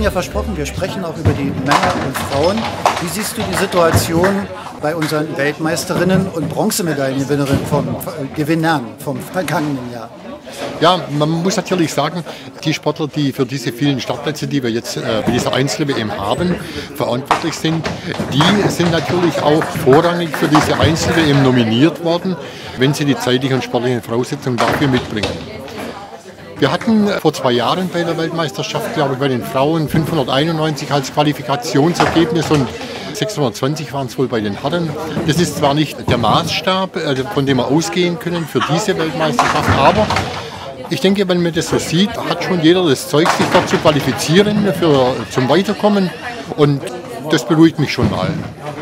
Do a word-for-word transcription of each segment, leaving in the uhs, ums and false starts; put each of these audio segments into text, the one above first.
hatten ja versprochen, wir sprechen auch über die Männer und Frauen. Wie siehst du die Situation bei unseren Weltmeisterinnen und Bronzemedaillengewinnerinnen vom äh, Gewinnern vom vergangenen Jahr? Ja, man muss natürlich sagen, die Sportler, die für diese vielen Startplätze, die wir jetzt äh, bei dieser Einzel-W M haben, verantwortlich sind, die sind natürlich auch vorrangig für diese Einzel-W M nominiert worden, wenn sie die zeitlichen und sportlichen Voraussetzungen dafür mitbringen. Wir hatten vor zwei Jahren bei der Weltmeisterschaft, glaube ich, bei den Frauen fünfhunderteinundneunzig als Qualifikationsergebnis und sechshundertzwanzig waren es wohl bei den Herren. Das ist zwar nicht der Maßstab, von dem wir ausgehen können für diese Weltmeisterschaft, aber ich denke, wenn man das so sieht, hat schon jeder das Zeug, sich dort zu qualifizieren für, zum Weiterkommen und das beruhigt mich schon mal.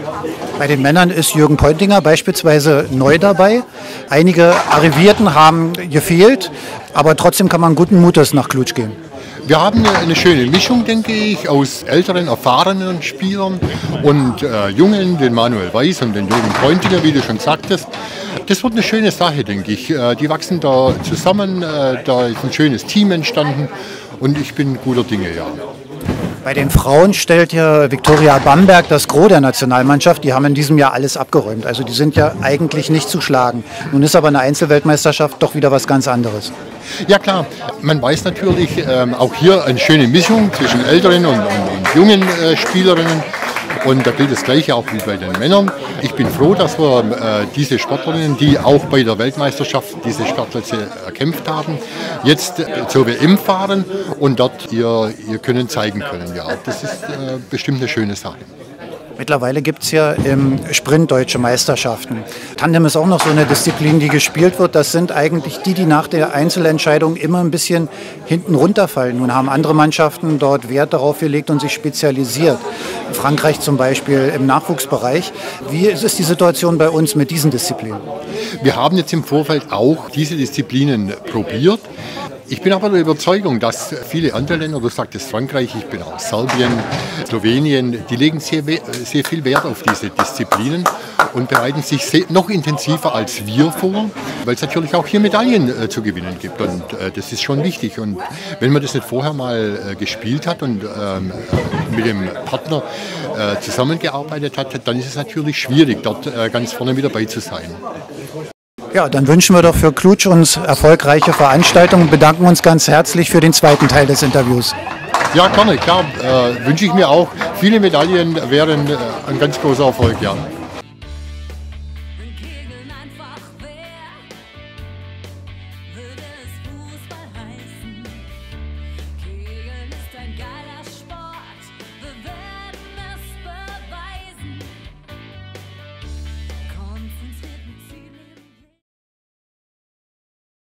Bei den Männern ist Jürgen Pointinger beispielsweise neu dabei. Einige Arrivierten haben gefehlt, aber trotzdem kann man guten Mutes nach Cluj gehen. Wir haben eine schöne Mischung, denke ich, aus älteren, erfahrenen Spielern und äh, Jungen, den Manuel Weiß und den Jürgen Pointinger, wie du schon sagtest. Das wird eine schöne Sache, denke ich. Äh, die wachsen da zusammen, äh, da ist ein schönes Team entstanden und ich bin guter Dinge, ja. Bei den Frauen stellt ja Viktoria Bamberg das Gros der Nationalmannschaft. Die haben in diesem Jahr alles abgeräumt. Also die sind ja eigentlich nicht zu schlagen. Nun ist aber eine Einzelweltmeisterschaft doch wieder was ganz anderes. Ja klar, man weiß natürlich ähm, auch hier eine schöne Mischung zwischen älteren und, und, und jungen äh, Spielerinnen. Und da gilt das Gleiche auch wie bei den Männern. Ich bin froh, dass wir äh, diese Sportlerinnen, die auch bei der Weltmeisterschaft diese Startplätze erkämpft haben, jetzt äh, zur W M fahren und dort ihr, ihr Können zeigen können. Ja, das ist äh, bestimmt eine schöne Sache. Mittlerweile gibt es ja im Sprint deutsche Meisterschaften. Tandem ist auch noch so eine Disziplin, die gespielt wird. Das sind eigentlich die, die nach der Einzelentscheidung immer ein bisschen hinten runterfallen. Nun haben andere Mannschaften dort Wert darauf gelegt und sich spezialisiert. Frankreich zum Beispiel im Nachwuchsbereich. Wie ist die Situation bei uns mit diesen Disziplinen? Wir haben jetzt im Vorfeld auch diese Disziplinen probiert. Ich bin aber der Überzeugung, dass viele andere Länder, du sagtest Frankreich, ich bin auch Serbien, Slowenien, die legen sehr, sehr viel Wert auf diese Disziplinen und bereiten sich sehr, noch intensiver als wir vor, weil es natürlich auch hier Medaillen äh, zu gewinnen gibt und äh, das ist schon wichtig. Und wenn man das nicht vorher mal äh, gespielt hat und ähm, mit dem Partner äh, zusammengearbeitet hat, dann ist es natürlich schwierig, dort äh, ganz vorne mit dabei zu sein. Ja, dann wünschen wir doch für Cluj uns erfolgreiche Veranstaltungen und bedanken uns ganz herzlich für den zweiten Teil des Interviews. Ja, gerne, klar. Äh, wünsche ich mir auch. Viele Medaillen wären äh, ein ganz großer Erfolg, ja.